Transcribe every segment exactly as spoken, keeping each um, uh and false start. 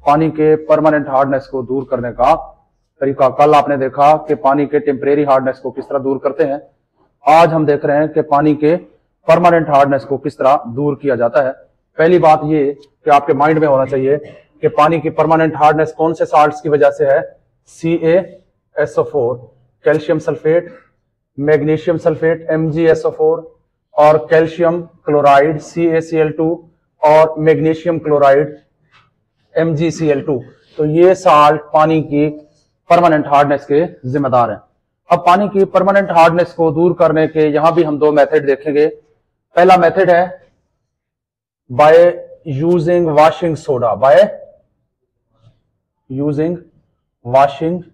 पानी के permanent hardness को दूर करने का तरीका। कल आपने देखा कि पानी के टेम्परेरी हार्डनेस को किस तरह दूर करते हैं। आज हम देख रहे हैं कि पानी के परमानेंट हार्डनेस को किस तरह दूर किया जाता है। पहली बात ये कि आपके माइंड में होना चाहिए कि पानी की परमानेंट हार्डनेस कौन से साल्ट्स की वजह से है। C A S O four, calcium sulphate, magnesium sulphate M G S O four और calcium chloride C A C L two और magnesium chloride M G C L two. तो ये साल्ट पानी की परमानेंट हार्डनेस के जिम्मेदार हैं। अब पानी की परमानेंट हार्डनेस को दूर करने के यहां भी हम दो मेथड देखेंगे। पहला मेथड है by using washing soda, by using washing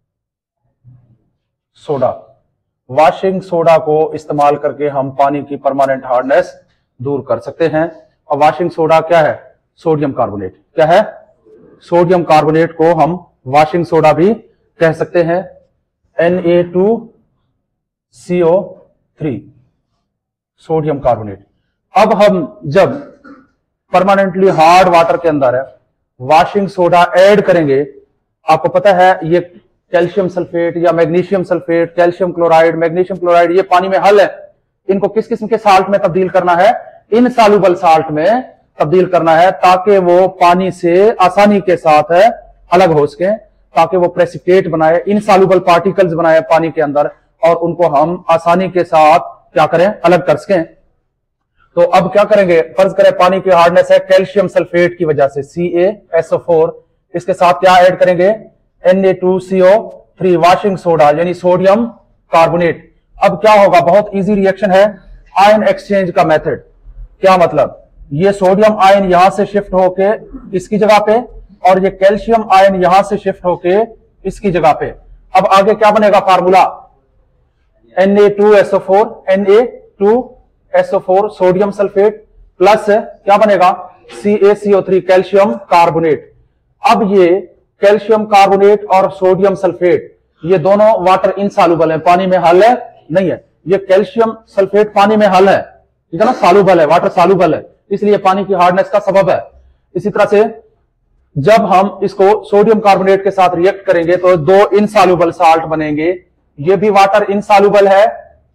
soda. Washing soda को इस्तेमाल करके हम पानी की परमानेंट हार्डनेस दूर कर सकते हैं। और वॉशिंग सोडा क्या है? Sodium carbonate. क्या है? सोडियम कार्बोनेट को हम वॉशिंग सोडा भी कह सकते हैं। N A two C O three, sodium carbonate. अब हम जब परमानेंटली हार्ड वाटर के अंदर है वॉशिंग सोडा ऐड करेंगे, आपको पता है ये कैल्शियम सल्फेट या magnesium sulphate, calcium chloride, magnesium chloride, ये पानी में हल है। इनको किस किस्म के साल्ट में तब्दील करना है? इनसॉल्युबल साल्ट में तब्दील करना है, ताकि वो पानी से आसानी के साथ है अलग हो सके, ताकि वो प्रेसिपिटेट बनाए, इनसॉल्युबल पार्टिकल्स बनाए पानी के अंदर, और उनको हम आसानी के साथ क्या करें? अलग कर सकें। तो अब क्या करेंगे? फर्ज करें पानी की हार्डनेस है कैल्शियम सल्फेट की वजह से सी ए एस ओ फोर, इसके साथ क्या ऐड करेंगे? N A two C O three, washing soda यानी सोडियम कार्बोनेट। अब क्या होगा? बहुत इजी रिएक्शन है, आयन एक्सचेंज का मेथड। क्या मतलब? ये सोडियम आयन यहां से शिफ्ट होके इसकी जगह पे, और ये कैल्शियम आयन यहां से शिफ्ट होके इसकी जगह पे। अब आगे क्या बनेगा formula? N A two S O four, N A two S O four sodium sulphate plus क्या बनेगा? C A C O three, calcium carbonate. अब ये कैल्शियम कार्बोनेट और सोडियम सल्फेट ये दोनों वाटर इनसॉल्युबल है, पानी में हल है नहीं है। ये कैल्शियम सल्फेट पानी में हल है, ठीक है ना, सॉल्युबल है, वाटर सॉल्युबल है, इसलिए पानी की हार्डनेस का सबब है। इसी तरह से जब हम इसको सोडियम कार्बोनेट के साथ रिएक्ट करेंगे तो दो इनसॉल्युबल साल्ट बनेंगे। ये भी वाटर इनसॉल्युबल है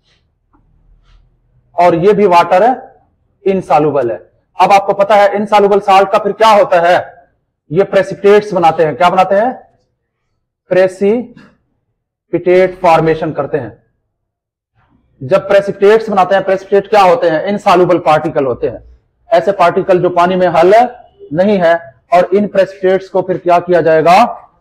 और ये भी वाटर इनसॉल्युबल है। अब आपको पता है इनसॉल्युबल साल्ट का फिर क्या होता है? ये प्रेसिपिटेट्स बनाते हैं। क्या बनाते हैं? प्रेसिपिटेट फॉर्मेशन करते हैं। जब प्रेसिपिटेट्स बनाते हैं, प्रेसिपिटेट क्या होते हैं? इनसॉल्युबल पार्टिकल होते हैं, ऐसे पार्टिकल जो पानी में हल नहीं है। और इन प्रेसिपिटेट्स को फिर क्या किया जाएगा?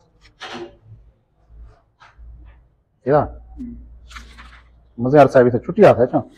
क्या मजे साहब से छुट्टी आता है क्या?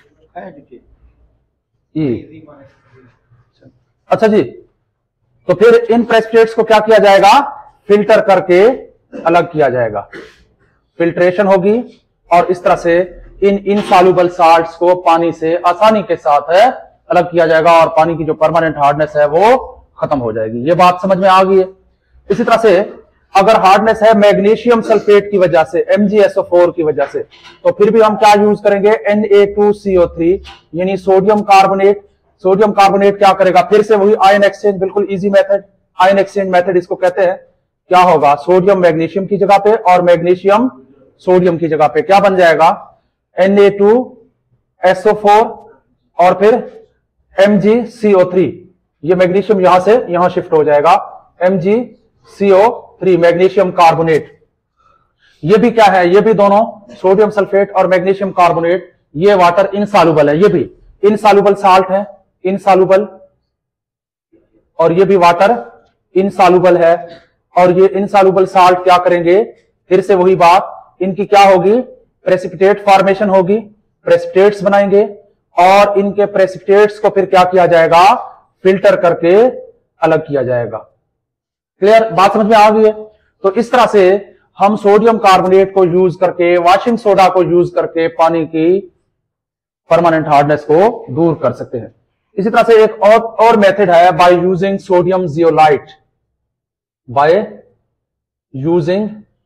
अच्छा जी, तो फिर इन प्रेसिपिटेट्स को क्या किया जाएगा? फिल्टर करके अलग किया जाएगा। फिल्ट्रेशन होगी और इस तरह से इन इनसॉल्युबल साल्ट्स को पानी से आसानी के साथ है अलग किया जाएगा और पानी की जो परमानेंट हार्डनेस है वो खत्म हो जाएगी। ये बात समझ में आ गई है। इसी तरह से अगर हार्डनेस है मैग्नीशियम सल्फेट की वजह से, M G S O four की वजह से, तो फिर भी हम क्या यूज करेंगे? N A two C O three यानी सोडियम कार्बोनेट। सोडियम कार्बोनेट क्या करेगा? फिर से वही आयन एक्सचेंज, बिल्कुल easy method, ion exchange method इसको कहते हैं। क्या होगा? सोडियम मैग्नीशियम की जगह पे और मैग्नीशियम सोडियम की जगह पे क्या बन जाएगा? N A two S O four और फिर M G C O three. ये मैग्नीशियम यहां से यहां शिफ्ट हो जाएगा, M G C O three magnesium carbonate. ये भी क्या है? ये भी दोनों सोडियम सल्फेट और मैग्नीशियम कार्बोनेट ये वाटर इनसॉल्युबल है, ये भी इनसॉल्युबल साल्ट है, इनसॉल्युबल, और ये भी वाटर इनसॉल्युबल है। और ये इनसॉल्युबल साल्ट क्या करेंगे? फिर से वही बात, इनकी क्या होगी? प्रेसिपिटेट फॉर्मेशन होगी, प्रेसिपिटेट्स बनाएंगे और इनके प्रेसिपिटेट्स को फिर क्या किया जाएगा? फिल्टर करके अलग किया जाएगा। क्लियर? बात समझ में आ गई है? तो इस तरह से हम सोडियम कार्बोनेट को यूज करके, वॉशिंग सोडा को यूज करके पानी की परमानेंट हार्डनेस को दूर कर सकते हैं। इसी तरह से एक और और मेथड है by using sodium zeolite, by using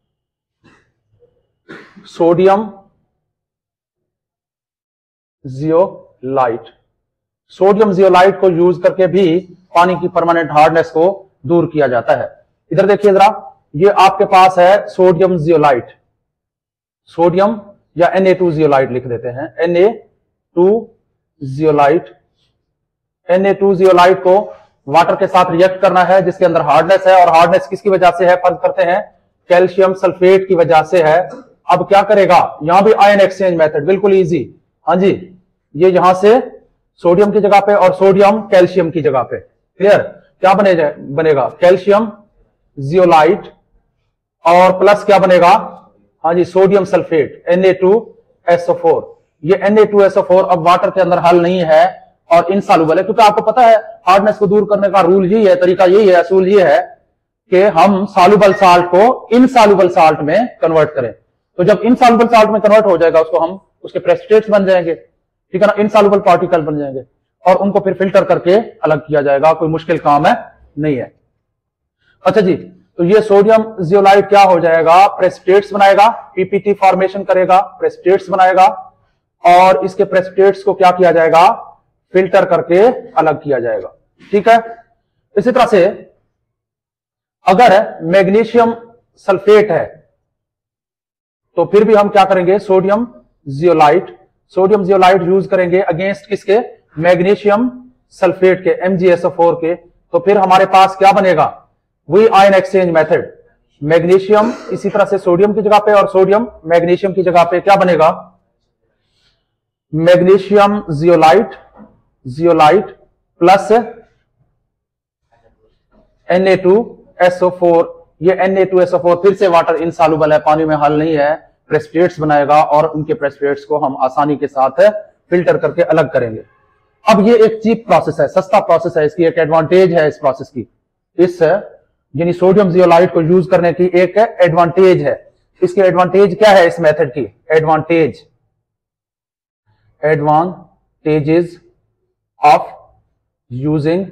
sodium zeolite. Sodium zeolite को यूज करके भी पानी की परमानेंट हार्डनेस को दूर किया जाता है। इधर देखिए जरा, ये आपके पास है सोडियम जियोलाइट, सोडियम या एन ए टू जियोलाइट लिख देते हैं, N A two zeolite. N A two zeolite को वाटर के साथ रिएक्ट करना है जिसके अंदर हार्डनेस है, और हार्डनेस किसकी वजह से है, फर्ज करते हैं कैल्शियम सल्फेट की वजह से है। अब क्या करेगा, यहां भी आयन एक्सचेंज मेथड, बिल्कुल इजी। हाँ जी, ये यहां से सोडियम की जगह पे और सोडियम कैल्शियम की जगह पे, क्लियर, क्या बने बनेगा कैल्शियम जियोलाइट और प्लस क्या बनेगा, हाँ जी sodium sulphate N A two S O four. ये N A two S O four अब वाटर के अंदर हल नहीं है और इनसॉल्युबल है, क्योंकि आपको पता है हार्डनेस को दूर करने का रूल यही है, तरीका यही है, असूल ये है कि हम सॉल्युबल साल्ट को इनसॉल्युबल साल्ट में कन्वर्ट करें। तो जब इनसॉल्युबल साल्ट में कन्वर्ट हो जाएगा उसको हम, उसके प्रेसिपिटेट्स बन जाएंगे, ठीक है ना, इनसॉल्युबल पार्टिकल बन जाएंगे, और उनको फिर फिल्टर करके अलग किया जाएगा, कोई मुश्किल काम है नहीं है। अच्छा जी, तो ये सोडियम जियोलाइट क्या हो जाएगा, प्रेसिपिटेट्स बनाएगा, पीपीटी फॉर्मेशन करेगा, प्रेसिपिटेट्स बनाएगा, और इसके प्रेसिपिटेट्स को क्या किया जाएगा, फिल्टर करके अलग किया जाएगा, ठीक है। इसी तरह से अगर मैग्नीशियम सल्फेट है तो फिर भी हम क्या करेंगे, sodium zeolite, sodium zeolite use करेंगे अगेंस्ट किसके, मैग्नीशियम सल्फेट के, M G S O four के। तो फिर हमारे पास क्या बनेगा, वही आयन एक्सचेंज मेथड, मैग्नीशियम इसी तरह से सोडियम की जगह पे और सोडियम मैग्नीशियम की जगह पे क्या बनेगा, magnesium zeolite, zeolite plus N A two S O four. ये N A two S O four फिर से वाटर इनसॉल्युबल है, पानी में हल नहीं है, प्रेसिपिटेट्स बनाएगा और उनके प्रेसिपिटेट्स को हम आसानी के साथ फिल्टर करके अलग करेंगे। अब ये एक चीप प्रोसेस है, सस्ता प्रोसेस है, इसकी एक एडवांटेज है इस प्रोसेस की, इस यानी सोडियम जियोलाइट को यूज करने की एक एडवांटेज है। इसकी एडवांटेज क्या है इस मेथड की, advantage, advantages of using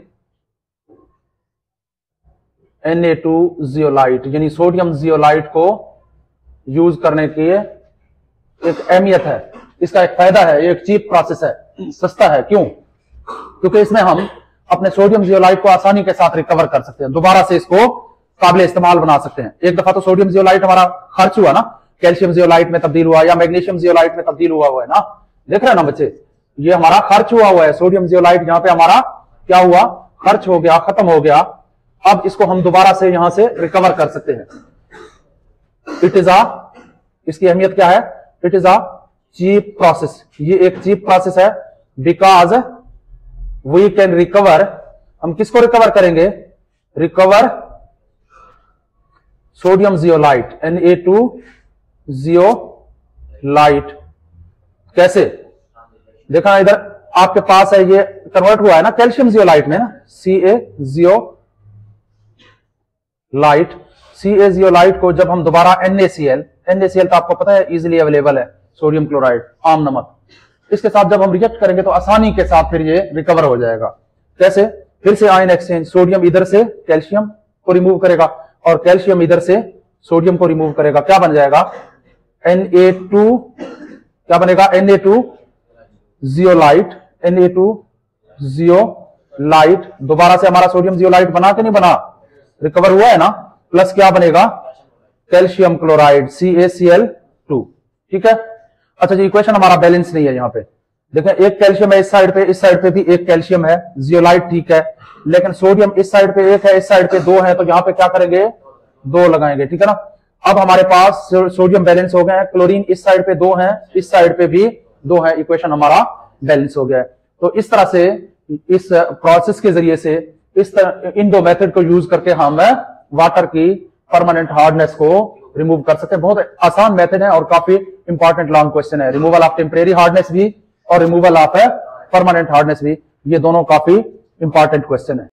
N A two zeolite, यानी सोडियम जियोलाइट को यूज करने की एक अहमियत है, इसका एक फायदा है, एक चीप प्रोसेस है, सस्ता है। क्यों, क्योंकि इसमें हम अपने सोडियम जियोलाइट को आसानी के साथ रिकवर कर सकते हैं, दोबारा से इसको काबिल इस्तेमाल बना सकते हैं। एक दफा तो सोडियम जियोलाइट हमारा खर्च हुआ ना, कैल्शियम जियोलाइट में तब्दील हुआ या मैग्नीशियम जियोलाइट में तब्दील हुआ हुआ है ना, देख रहे हैं ना बच्चे, ये हमारा खर्च हुआ हुआ है, सोडियम जियोलाइट यहाँ पे हमारा क्या हुआ, खर्च हो गया, खत्म हो गया। अब इसको हम दोबारा से यहां से रिकवर कर सकते हैं। इट इज अ, इसकी अहमियत क्या है, it is a cheap process, ये एक चीप प्रोसेस है, बिकॉज वी कैन रिकवर, हम किसको रिकवर करेंगे, recover sodium zeolite, N A two zeolite. कैसे, देखा इधर आपके पास है, ये कन्वर्ट हुआ है ना कैल्शियम जियोलाइट में ना, सी ए जियो लाइट, सी ए जियोलाइट को जब हम दोबारा N A C L, N A C L तो आपको पता है इजीली अवेलेबल है, सोडियम क्लोराइड, आम नमक, इसके साथ जब हम रिएक्ट करेंगे तो आसानी के साथ फिर ये रिकवर हो जाएगा। कैसे, फिर से आयन एक्सचेंज, सोडियम इधर से कैल्शियम को रिमूव करेगा और कैल्शियम इधर से सोडियम को रिमूव करेगा, क्या बन जाएगा, एन ए टू, क्या बनेगा, N A two zeolite, N A two zeolite, दोबारा से हमारा सोडियम जियोलाइट बना के नहीं बना, रिकवर हुआ है ना, प्लस क्या बनेगा, calcium chloride, C A C L two, ठीक है। अच्छा जी, इक्वेशन हमारा बैलेंस नहीं है, यहाँ पे देखें एक कैल्शियम है इस साइड पे, इस साइड पे भी एक कैल्शियम है, जियोलाइट ठीक है, लेकिन सोडियम इस साइड पे एक है, इस साइड पे दो है, तो यहाँ पे क्या करेंगे, दो लगाएंगे, ठीक है ना। अब हमारे पास सोडियम बैलेंस हो गए हैं, क्लोरीन इस साइड पे दो है, इस साइड पे भी दो है, इक्वेशन हमारा बैलेंस हो गया है। तो इस तरह से इस प्रोसेस के जरिए से, इस तरह इन दो मेथड को यूज करके हम वाटर की परमानेंट हार्डनेस को रिमूव कर सकते हैं। बहुत आसान मेथड है और काफी इंपॉर्टेंट लॉन्ग क्वेश्चन है, रिमूवल ऑफ टेम्परेरी हार्डनेस भी और रिमूवल ऑफ परमानेंट हार्डनेस भी, ये दोनों काफी इंपॉर्टेंट क्वेश्चन है।